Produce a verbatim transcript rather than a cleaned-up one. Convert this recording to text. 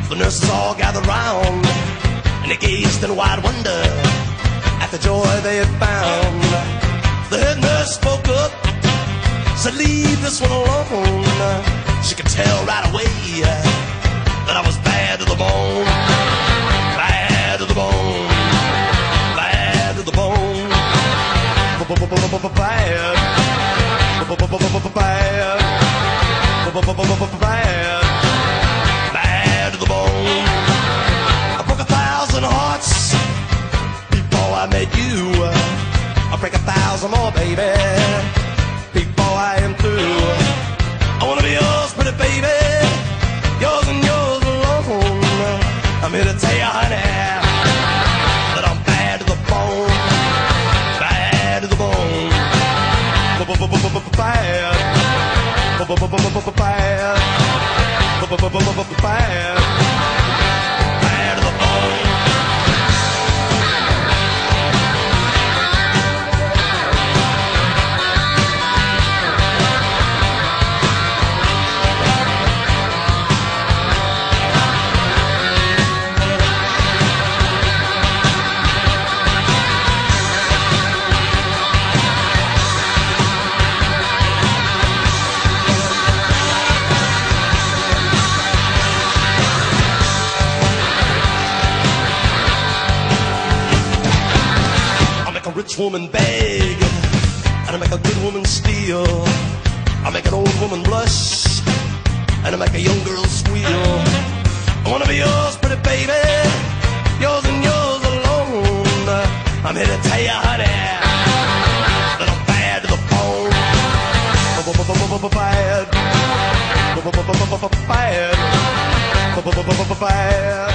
The nurses all gathered round, and they gazed in wide wonder at the joy they had found. The head nurse spoke up, said, "Leave this one alone." She could tell right away that I was bad to the bone, bad to the bone, bad to the bone, bad, bad, bad, bad to the bone. I broke a thousand hearts before I met you. I'll break a thousand more, baby, before I am through. I wanna be yours, pretty baby, yours and yours alone. I'm here to tell you, honey, that I'm bad to the bone, bad to the bone, bad, bad, bad, bad to the bone. Rich woman beg, and I make a good woman steal. I make an old woman blush, and I make a young girl squeal. I wanna be yours, pretty baby, yours and yours alone. I'm here to tell you, honey, that I'm bad to the bone, bad, bad, bad.